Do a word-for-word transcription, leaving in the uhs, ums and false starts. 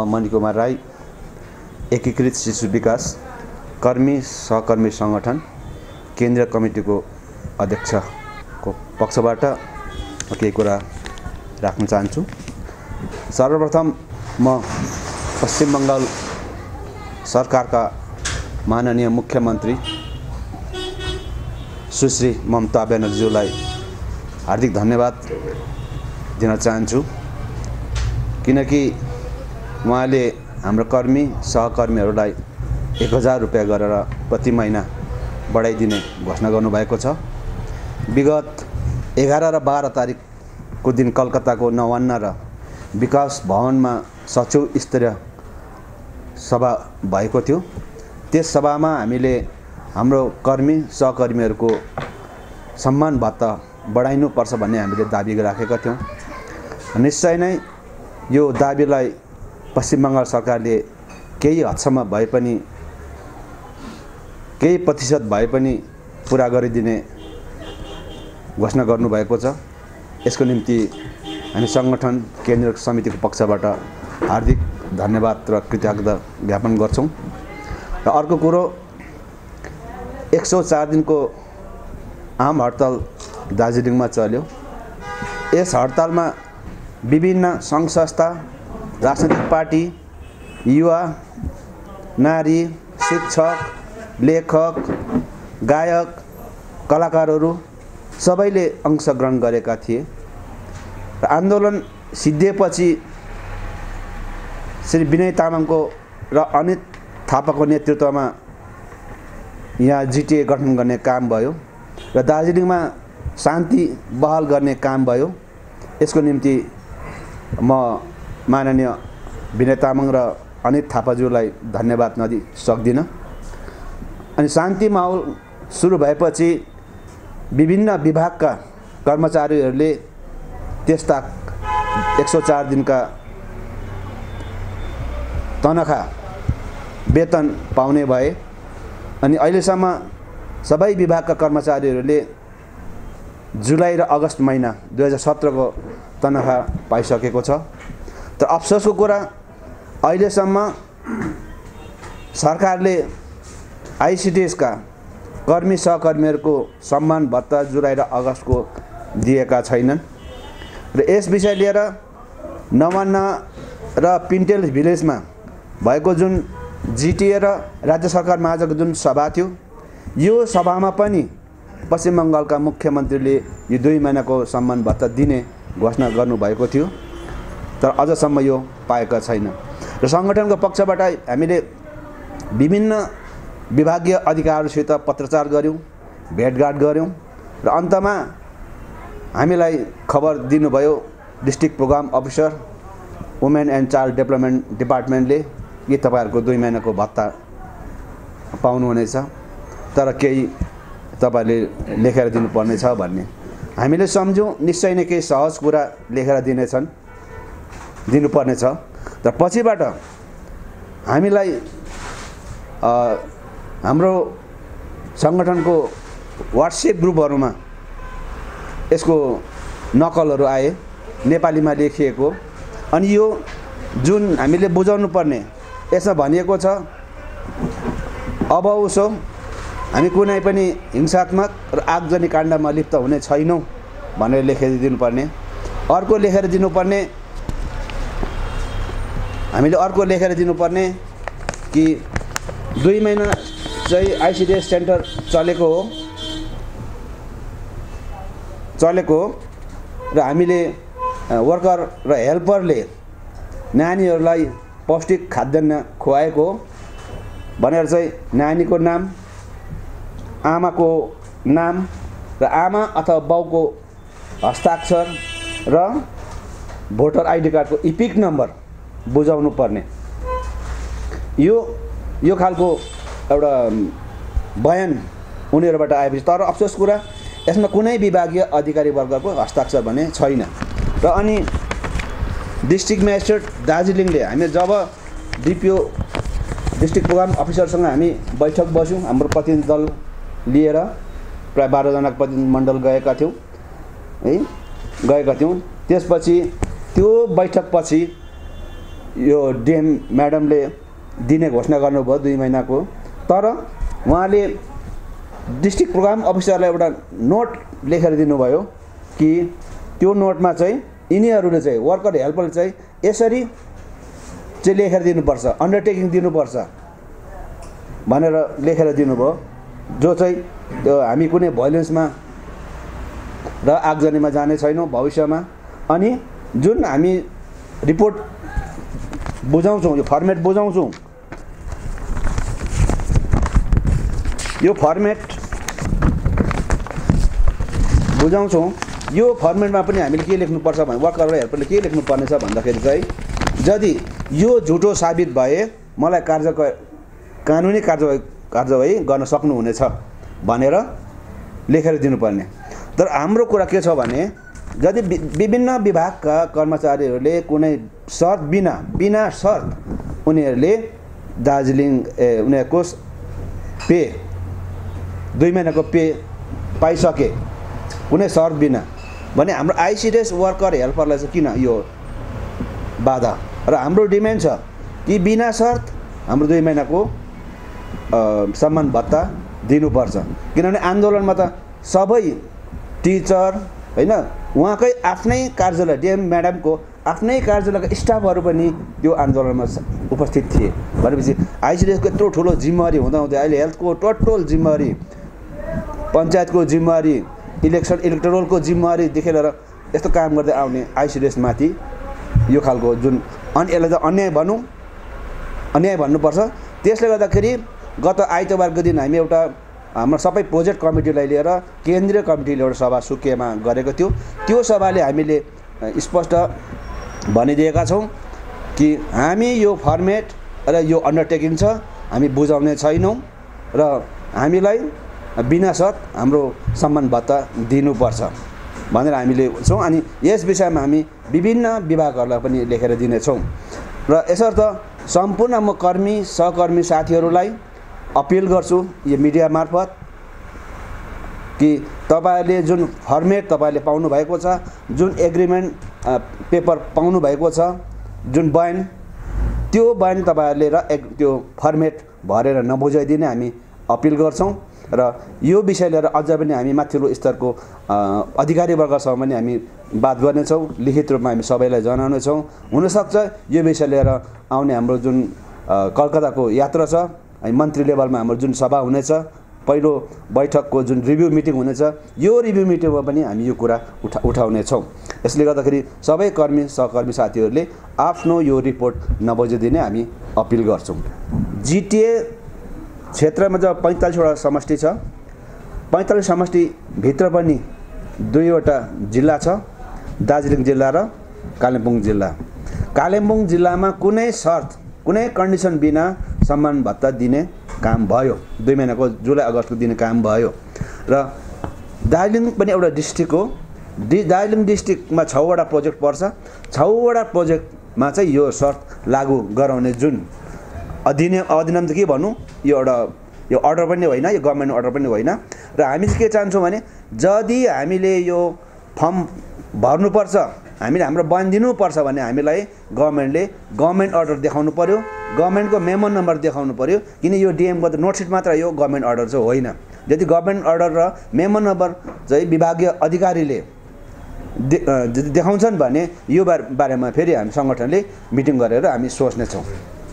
मणिकुमार राई एकीकृत शिशु विकास कर्मी सहकर्मी संगठन केन्द्रीय कमिटीको अध्यक्षको पक्षबाट केही कुरा राख्न चाहन्छु। सर्वप्रथम म पश्चिम बङ्गाल सरकारका माननीय मुख्यमन्त्री सुश्री ममता ब्यानर्जीलाई हार्दिक धन्यवाद दिन चाहन्छु, किनकि उहाँले हाम्रो कर्मी सहकर्मीहरूलाई एक हजार रुपियाँ गरेर प्रति महिना बढाइदिने घोषणा गर्नुभएको छ। विगत एघार र बाह्र तारिकको दिन कलकत्ताको नवान्ना र विकास भवनमा सचिव स्तरीय सभा भएको थियो। त्यस सभामा हामीले हाम्रो कर्मी सहकर्मीहरूको सम्मान भत्ता बढाइनुपर्छ भन्ने हामीले दाबी राखेका थियौँ। निश्चय नै यो दाबीलाई पश्चिम बङ्गाल सरकारले केही हदसम्म भए पनि केही प्रतिशत भए पनि पुरा गरिदिने घोषणा गर्नुभएको छ। यसको निम्ति हामी सङ्गठन केन्द्रीय समितिको पक्षबाट हार्दिक धन्यवाद र कृतज्ञता ज्ञापन गर्छौँ। र अर्को कुरो, एक सौ चार दिनको आम हडताल दार्जिलिङमा चल्यो। यस हडतालमा विभिन्न सङ्घ संस्था, राजनैतिक पार्टी, युवा, नारी, शिक्षक, लेखक, गायक, कलाकारहरू सबैले अंशग्रहण गरेका थिए। र आन्दोलन सिद्धिएपछि श्री विनय तामाङको र अनित थापाको नेतृत्वमा यहाँ जिटिए गठन गर्ने काम भयो र दार्जिलिङमा शान्ति बहाल गर्ने काम भयो। यसको निम्ति म माननीय विनय तामाङ र अनित थापाज्यूलाई धन्यवाद नदिई सक्दिनँ। अनि शान्ति माहौल सुरु भएपछि विभिन्न विभागका कर्मचारीहरूले त्यस्ता एक सौ चार दिनका तनखा वेतन पाउने भए। अनि अहिलेसम्म सबै विभागका कर्मचारीहरूले जुलाई र अगस्त महिना दुई हजार सत्रको तनखा पाइसकेको छ। तर अफसोसको कुरा, अहिलेसम्म सरकारले आइसिडिएसका कर्मी सहकर्मीहरूको सम्मान भत्ता जुलाई र अगस्तको दिएका छैनन्। र यस विषय लिएर नवान्ना र पिन्टेल भिलेजमा भएको जुन जिटिए र राज्य सरकार माझको जुन सभा थियो, यो सभामा पनि पश्चिम बङ्गालका मुख्यमन्त्रीले यो दुई महिनाको सम्मान भत्ता दिने घोषणा गर्नुभएको थियो, तर अझसम्म यो पाएका छैन। र सङ्गठनको पक्षबाट हामीले विभिन्न विभागीय अधिकारीहरूसित पत्रचार गऱ्यौँ, भेटघाट गऱ्यौँ र अन्तमा हामीलाई खबर दिनुभयो district program officer women and child development डिपार्टमेन्टले कि तपाईँहरूको दुई महिनाको भत्ता पाउनुहुनेछ, तर केही तपाईँले लेखेर दिनुपर्नेछ भन्ने हामीले सम्झ्यौँ। निश्चय नै केही सहज कुरा लेखेर दिनेछन्, दिनुपर्नेछ। तर पछिबाट हामीलाई हाम्रो सङ्गठनको वाट्सएप ग्रुपहरूमा यसको नक्कलहरू आए, नेपालीमा लेखिएको। अनि यो जुन हामीले बुझाउनु पर्ने, यसमा भनिएको छ अब उसो हामी कुनै पनि हिंसात्मक र आगजनी काण्डमा लिप्त हुने छैनौँ भनेर लेखेर दिनुपर्ने। अर्को लेखेर दिनुपर्ने हामीले अर्को लेखेर दिनुपर्ने कि दुई महिना चाहिँ आइसिडिएस सेन्टर चलेको हो चलेको र हामीले वर्कर र हेल्परले नानीहरूलाई पौष्टिक खाद्यान्न खुवाएको भनेर चाहिँ नानीको नाम, आमाको नाम र आमा अथवा बाउको हस्ताक्षर र भोटर आइडी कार्डको इपिक नम्बर बुझाउनु पर्ने। यो यो खालको एउटा बयान उनीहरूबाट आएपछि, तर अफसोस कुरा यसमा कुनै विभागीय अधिकारी वर्गको हस्ताक्षर भने छैन। र अनि डिस्ट्रिक्ट म्याजिस्ट्रेट दार्जिलिङले हामी जब डिपिओ डिस्ट्रिक्ट प्रोग्राम अफिसरसँग हामी बैठक बस्यौँ, हाम्रो प्रतिनिधि दल लिएर प्राय बाह्रजनाको प्रतिनिधि मण्डल गएका थियौँ है गएका थियौँ त्यसपछि त्यो बैठकपछि यो डिएम म्याडमले दिने घोषणा गर्नुभयो दुई महिनाको, तर उहाँले डिस्ट्रिक्ट प्रोग्राम अफिसरलाई एउटा नोट लेखेर दिनुभयो कि त्यो नोटमा चाहिँ यिनीहरूले चाहिँ वर्कर हेल्परले चाहिँ यसरी चाहिँ लेखेर दिनुपर्छ, अन्डरटेकिङ दिनुपर्छ भनेर लेखेर दिनुभयो, जो चाहिँ त्यो हामी कुनै भोइलेन्समा र आगजनीमा जाने छैनौँ भविष्यमा। अनि जुन हामी रिपोर्ट बुझाउँछौँ, यो फर्मेट बुझाउँछौँ, यो फर्मेट बुझाउँछौँ यो फर्मेटमा पनि हामीले के लेख्नुपर्छ भने वर्कर र हेल्परले के लेख्नुपर्ने छ भन्दाखेरि चाहिँ यदि यो झुटो साबित भए मलाई कार्य कानुनी कार्यवाही कार्यवाही गर्न सक्नुहुनेछ भनेर लेखेर दिनुपर्ने। तर हाम्रो कुरा के छ भने यदि विभिन्न विभागका कर्मचारीहरूले कुनै शर्त बिना बिना शर्त उनीहरूले दार्जिलिङ ए उनीहरूको पे दुई महिनाको पे पाइसके कुनै शर्त बिना भने हाम्रो आइसिडिएस वर्कर हेल्परलाई चाहिँ किन यो बाधा? र हाम्रो डिमान्ड छ कि बिना शर्त हाम्रो दुई महिनाको सम्मान भत्ता दिनुपर्छ, किनभने आन्दोलनमा त सबै टिचर हैन उहाँकै आफ्नै कार्यालय डिएम म्याडमको आफ्नै कार्यालयका स्टाफहरू पनि त्यो आन्दोलनमा उपस्थित थिए भनेपछि आइसिडिएसको यत्रो ठुलो जिम्मेवारी हुँदाहुँदै अहिले हेल्थको टोटल जिम्मेवारी, पञ्चायतको जिम्मेवारी, इलेक्सन इलेक्टोरलको जिम्मेवारीदेखि लिएर यस्तो काम गर्दै आउने आइसिडिएसमाथि यो खालको जुन अनि यसलाई त अन्याय भनौँ, अन्याय भन्नुपर्छ। त्यसले गर्दाखेरि गत आइतबारको दिन हामी एउटा हाम्रो सबै प्रोजेक्ट कमिटीलाई लिएर केन्द्रीय कमिटीले एउटा सभा सुकेमा गरेको थियो। त्यो सभाले हामीले स्पष्ट भनिदिएका छौँ कि हामी यो फर्मेट र यो अन्डरटेकिङ छ हामी बुझाउने छैनौँ र हामीलाई बिना शर्त हाम्रो सम्मान भत्ता दिनुपर्छ भनेर हामीले छौँ। अनि यस विषयमा हामी विभिन्न विभागहरूलाई पनि लेखेर दिनेछौँ र यसर्थ सम्पूर्ण म कर्मी सहकर्मी साथीहरूलाई अपिल गर्छु यो मिडिया मार्फत कि तपाईहरूले जुन फर्मेट तपाईँले पाउनु भएको छ, जुन एग्रिमेन्ट पेपर पाउनु भएको छ, जुन बयान त्यो बयान तपाईँहरूले र एक त्यो फर्मेट भरेर नबुझाइदिने हामी अपिल गर्छौँ र यो विषय लिएर अझ पनि हामी माथिल्लो स्तरको अधिकारी वर्गसँग पनि हामी बात गर्नेछौँ, लिखित रूपमा हामी सबैलाई जनाउनेछौँ। हुनसक्छ यो विषय लिएर आउने हाम्रो जुन कलकत्ताको यात्रा छ, मन्त्री लेभलमा हाम्रो जुन सभा हुनेछ, पहिलो बैठकको जुन रिभ्यू मिटिङ हुनेछ, यो रिभ्यू मिटिङमा पनि हामी यो कुरा उठा उठाउनेछौँ। यसले गर्दाखेरि सबै कर्मी सहकर्मी साथीहरूले आफ्नो यो रिपोर्ट नबुझिदिने हामी अपिल गर्छौँ। जिटिए क्षेत्रमा जब पैँतालिसवटा समष्टि छ, पैँतालिस समष्टिभित्र पनि दुईवटा जिल्ला छ, दार्जिलिङ जिल्ला र कालिम्पोङ जिल्ला। कालिम्पोङ जिल्लामा कुनै शर्त कुनै कन्डिसन बिना सम्मान भत्ता दिने काम भयो, दुई महिनाको जुलाई अगस्तको दिने काम भयो। र दार्जिलिङ पनि एउटा डिस्ट्रिक्ट हो, डि दार्जिलिङ डिस्ट्रिक्टमा छवटा प्रोजेक्ट पर्छ, छवटा प्रोजेक्टमा चाहिँ यो शर्त लागू गराउने जुन अधिनियम अधिनियम त के भनौँ, यो एउटा यो अर्डर पनि होइन, यो गभर्मेन्ट अर्डर पनि होइन। र हामी चाहिँ के चाहन्छौँ भने यदि हामीले यो फर्म भर्नुपर्छ, हामीले हाम्रो बयान दिनुपर्छ भने हामीलाई गभर्मेन्टले गभर्मेन्ट अर्डर देखाउनु पर्यो, गभर्मेन्टको मेमो नम्बर देखाउनु पर्यो, किन यो डिएमको त नोटसिट मात्र यो गभर्मेन्ट अर्डर चाहिँ होइन। यदि गभर्मेन्ट अर्डर र मेमो नम्बर चाहिँ विभागीय अधिकारीले दे देखाउँछन् भने यो बारेमा फेरि हामी सङ्गठनले मिटिङ गरेर हामी सोच्नेछौँ।